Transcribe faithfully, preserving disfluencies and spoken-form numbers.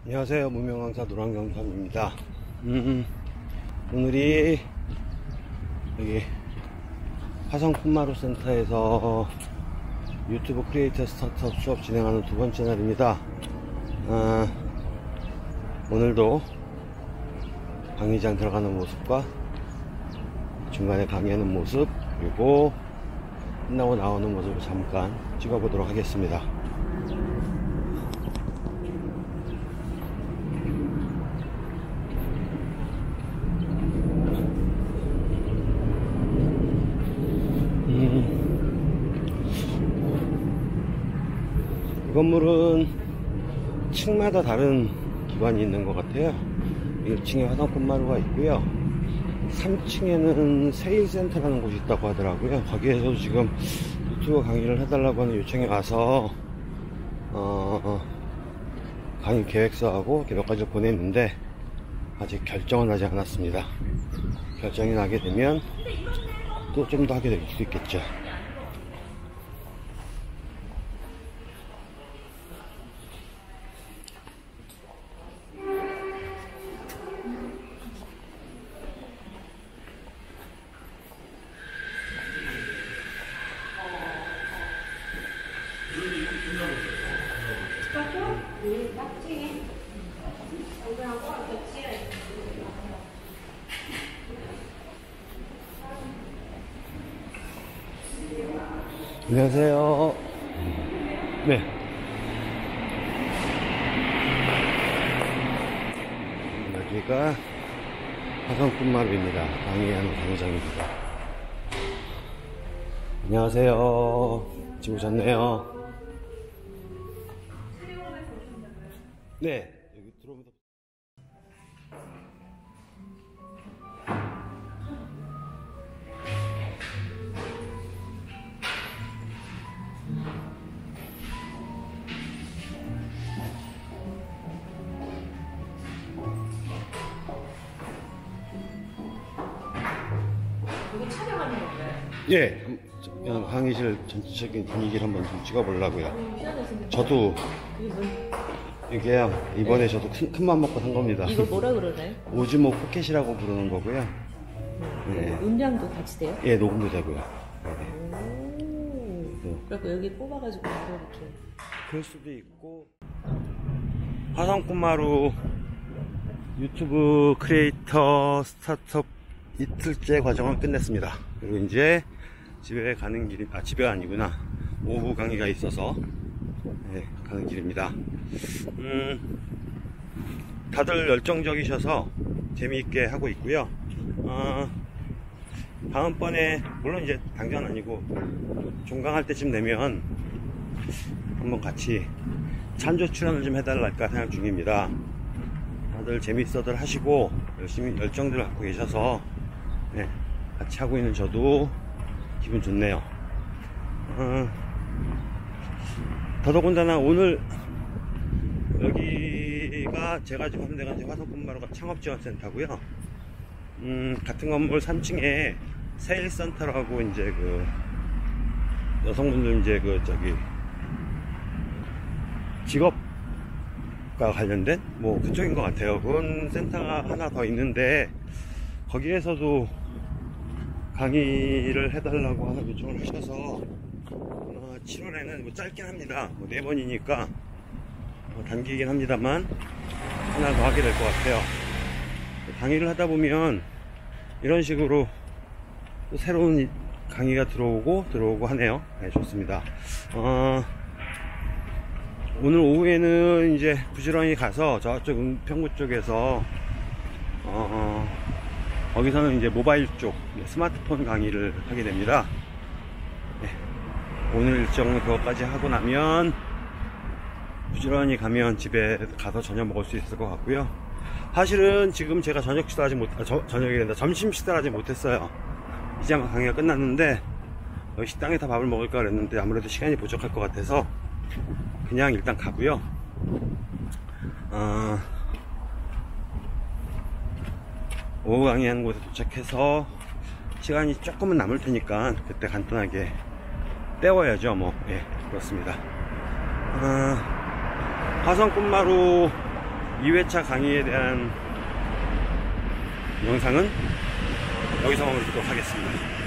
안녕하세요. 무명강사 노랑경삼입니다. 음, 오늘이 여기 화성 쿤마루 센터에서 유튜브 크리에이터 스타트업 수업 진행하는 두 번째 날입니다. 아, 오늘도 강의장 들어가는 모습과 중간에 강의하는 모습, 그리고 끝나고 나오는 모습을 잠깐 찍어보도록 하겠습니다. 이 건물은 층마다 다른 기관이 있는 것 같아요. 일 층에 화성 쿤마루가 있고요. 삼 층에는 세일센터라는 곳이 있다고 하더라고요. 거기에서 지금 유튜브 강의를 해달라고 하는 요청이 와서 어, 강의 계획서하고 몇 가지를 보냈는데 아직 결정은 하지 않았습니다. 결정이 나게 되면 또 좀 더 하게 될 수 있겠죠. 안녕하세요. 네. 여기가 화성 쿤마루입니다. 강의하는 강의장입니다. 안녕하세요. 지금 오셨네요. 네. 여기 들어오면서. 이거 촬영하는 건가요? 예, 그냥 강의실 전체적인 분위기를 한번 좀 찍어보려고요. 저도 이게요, 이번에 저도 큰, 큰맘 먹고 산 겁니다. 이거 뭐라 그러나요? 오즈모 포켓이라고 부르는 거고요. 네. 음량도 같이 돼요? 예, 녹음도 되고요. 네. 오. 그래서 여기 뽑아가지고 이렇게. 그럴 수도 있고. 화성 쿤마루 유튜브 크리에이터 스타트업 이틀째 과정을 끝냈습니다. 그리고 이제 집에 가는 길이, 아, 집에가 아니구나. 오후 강의가 있어서, 네, 가는 길입니다. 음, 다들 열정적이셔서 재미있게 하고 있고요. 어, 다음번에, 물론 이제 당장 아니고, 종강할 때쯤 되면 한번 같이 찬조 출연을 좀 해달랄까 생각 중입니다. 다들 재밌어들 하시고, 열심히 열정들 갖고 계셔서, 네, 같이 하고 있는 저도 기분 좋네요. 어, 더더군다나 오늘 여기가 제가 지금 하는 데가 화성 쿤마루가 창업지원센터고요. 음, 같은 건물 삼 층에 세일센터라고 이제 그 여성분들 이제 그 저기 직업과 관련된 뭐 그쪽인 것 같아요. 그런 센터가 하나 더 있는데 거기에서도 강의를 해달라고 하는 요청을 하셔서 어, 칠월에는 뭐 짧긴 합니다. 뭐 네 번이니까 뭐 단기이긴 합니다만 하나 더 하게 될 것 같아요. 강의를 하다 보면 이런 식으로 또 새로운 강의가 들어오고 들어오고 하네요. 네, 좋습니다. 어, 오늘 오후에는 이제 부지런히 가서 저쪽 은평구 쪽에서 어, 어 거기서는 이제 모바일 쪽 스마트폰 강의를 하게 됩니다. 네, 오늘 일정은 그것까지 하고 나면 부지런히 가면 집에 가서 저녁 먹을 수 있을 것 같고요. 사실은 지금 제가 저녁 식사 아직 못, 아, 저, 저녁이 된다. 점심 식사를 아직 못했어요. 이제 아마 강의가 끝났는데 여기 식당에서 밥을 먹을까 그랬는데 아무래도 시간이 부족할 것 같아서 그냥 일단 가고요. 어, 오후 강의하는 곳에 도착해서 시간이 조금은 남을 테니까 그때 간단하게 때워야죠. 뭐, 예, 그렇습니다. 아, 화성 쿤마루 이 회차 강의에 대한 영상은 여기서 마무리하도록 하겠습니다.